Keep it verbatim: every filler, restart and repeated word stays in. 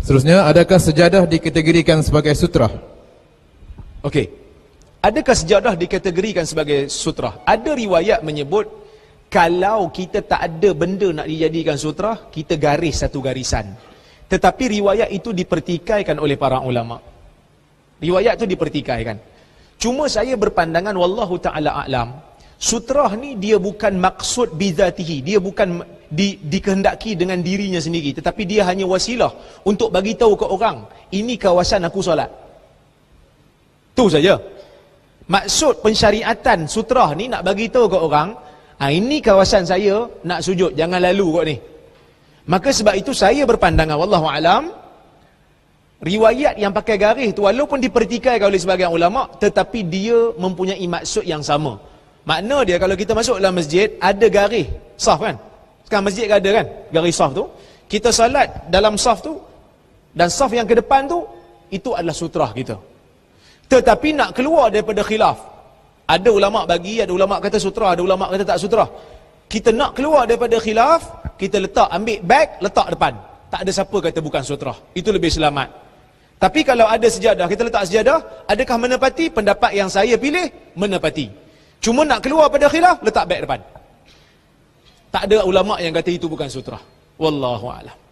Seterusnya, adakah sejadah dikategorikan sebagai sutrah? Okey. Adakah sejadah dikategorikan sebagai sutrah? Ada riwayat menyebut kalau kita tak ada benda nak dijadikan sutrah, kita garis satu garisan. Tetapi riwayat itu dipertikaikan oleh para ulama. Riwayat itu dipertikaikan. Cuma saya berpandangan wallahu taala a'lam, sutrah ni dia bukan maksud bizatihi, dia bukan di, dikehendaki dengan dirinya sendiri, tetapi dia hanya wasilah untuk bagi tahu ke orang, ini kawasan aku solat. Tu saja. Maksud pensyariatan sutrah ni nak bagi tahu ke orang, ha, ini kawasan saya nak sujud, jangan lalu kot ni. Maka sebab itu saya berpandangan wallahu alam, riwayat yang pakai garis tu walaupun dipertikaikan oleh sebagian ulama, tetapi dia mempunyai maksud yang sama. Makna dia kalau kita masuk dalam masjid, ada garis saf kan? Sekarang masjid ada kan? Garis saf tu. Kita salat dalam saf tu, dan saf yang ke depan tu, itu adalah sutrah kita. Tetapi nak keluar daripada khilaf. Ada ulama bagi, ada ulama kata sutrah, ada ulama kata tak sutrah. Kita nak keluar daripada khilaf, kita letak, ambil beg, letak depan. Tak ada siapa kata bukan sutrah. Itu lebih selamat. Tapi kalau ada sejadah, kita letak sejadah, adakah menepati? Pendapat yang saya pilih, menepati. Cuma nak keluar pada khilaf, letak beg depan. Tak ada ulama yang kata itu bukan sutrah. Wallahu a'lam.